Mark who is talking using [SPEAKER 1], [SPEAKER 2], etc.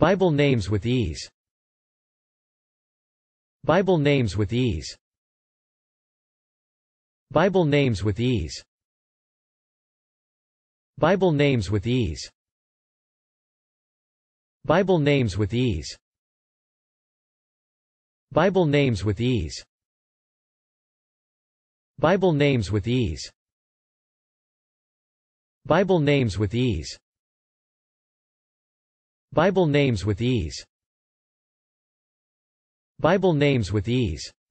[SPEAKER 1] Bible names with ease. Bible names with ease. Bible names with ease. Bible names with ease. Bible names with ease. Bible names with ease. Bible names with ease. Bible names with ease. Bible names with ease. Bible names with ease.